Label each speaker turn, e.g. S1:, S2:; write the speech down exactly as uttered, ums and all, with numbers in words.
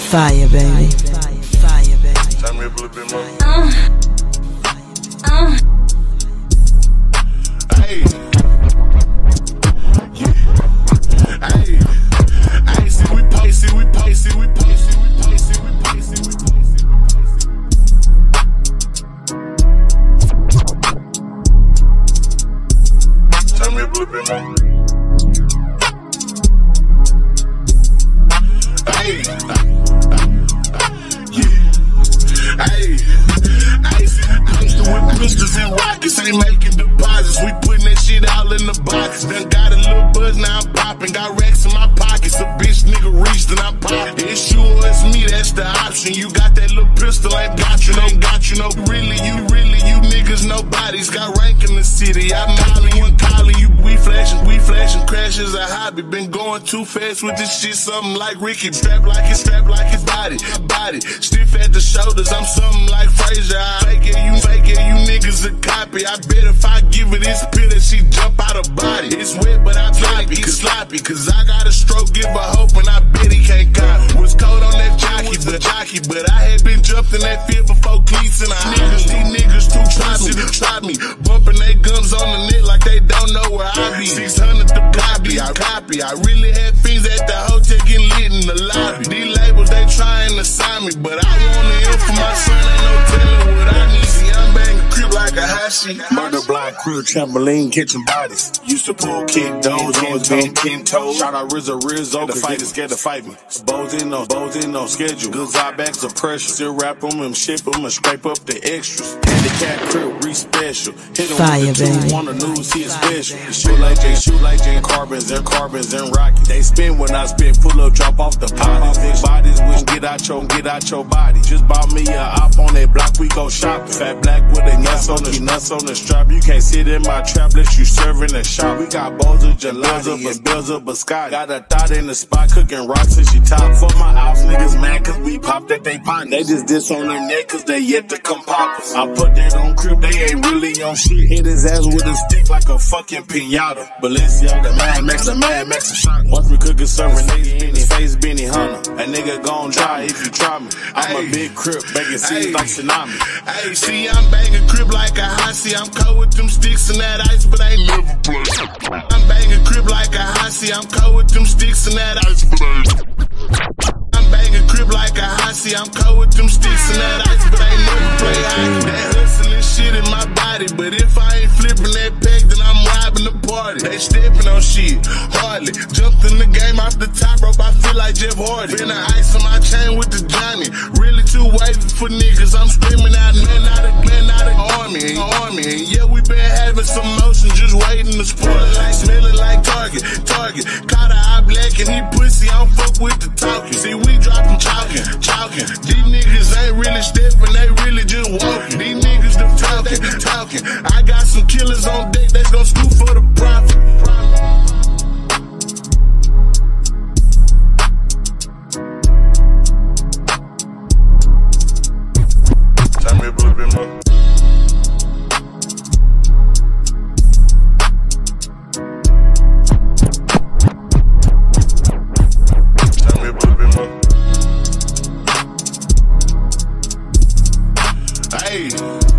S1: Fire, baby. Fire, baby.
S2: Turn me up a little bit more.
S1: Uh, uh.
S2: Hey. Yeah. Hey. Hey, see we pay, see we pay, see we pay, see we pay, see we pay, see we pay, see we pay. Turn me up a little bit more. Hey. Hey, I used to whip pistols and rockets, ain't making deposits. We putting that shit all in the box. Done got a little buzz, now I'm popping. Got racks in my pockets. A bitch nigga reached and I popped. It's you or it's me, that's the option. You got that little pistol, ain't got you, ain't got you. No, really, you, really, you niggas, nobody's got rank in the city. I'm calling you, calling you. We flashing, we flashing, crashes a hobby. Been going too fast with this shit, something like Ricky. Strap like his, strap like his body, body. Stiff at the shoulders, I'm something like Frazier. I fake it, you fake it, you niggas a copy. I bet if I give her this pill that she jump out her body. It's wet, but I sloppy, cause sloppy, cause I got a stroke, give her hope, and I bet he can't copy. Was cold on that jockey, but jockey, but I had been jumped in that field before cleats and I niggas, these niggas too choppy to try me. Bumping they gums on the net like they don't know where I be. six hundred the copy, I copy. I really had fiends at the hotel getting lit in the lobby. These labels, they trying to sign me, but I want to hear from my son, ain't no telling what I need. See, I'm banging crib like a hot sheet.
S3: Murder block, crew, trampoline, catching bodies. Used to pull kick doors, always been ten toes. Shout out Rizzo, Rizzo, the fight is scared to fight me. Bows in on, bows in on schedule. Good eye bags of pressure. Still wrap them and ship them and scrape up the extras. Handicap crib, re-special. Hit them
S1: Fire,
S3: with the two,
S1: baby.
S3: wanna lose, he is special. Shoot like J, shoot like J, carbons and carbons and rocky. They spin when I spin, pull up, drop off the pot. These bodies wish get out your, get out your body. Just bought me a op on that block, we go shopping. Fat black with a nuts on the nuts on the strap. You can't sit in my trap unless you serving a shop. We got bowls of gelato and bills of biscotti. Got a thought in the spot cooking rocks and she top. For my house niggas mad cause we pop that they pot. They just diss on their neck cause they yet to come pop us. I put that on crib, they ain't really on shit. Hit his ass with a stick like a fucking pinata. Balenciaga, Mad Max, a Mad Max, a shot. Watch me cooking serving niggas in his face, Benny Hunter. A nigga gon' try if you try me. I'm a big crib, making seeds like tsunami.
S2: Hey, see, I'm banging crib like a hossy. I'm cold with them sticks and that ice, but I ain't never play. I'm banging crib like a hossy. I'm cold with them sticks and that ice, but I ain't. I'm banging crib like a hossy. I'm cold with them sticks and that ice, but I ain't never play hockey. That hustling shit in my body, but if I ain't flipping that peg, then I'm robbing the party. They stepping on shit, hardly. Jumped in the game off the top rope, I feel like Jeff Hardy. Been an ice on my chain with the Johnny. Really too wavy for niggas. I'm screaming out, man, out of, man, out of army, army. And yeah, we been having some motion, just waiting to spoil it like, smelling like Target, Target. Caught a eye black and he pussy, I don't fuck with the talking. See, we dropping chalking, chalking. These niggas ain't really stepping, they really just walking. These niggas the talking, talking. I got some killers on deck that's gon' scoop for the profit. Turn me up a little bit more. Turn me up a little bit more. Hey.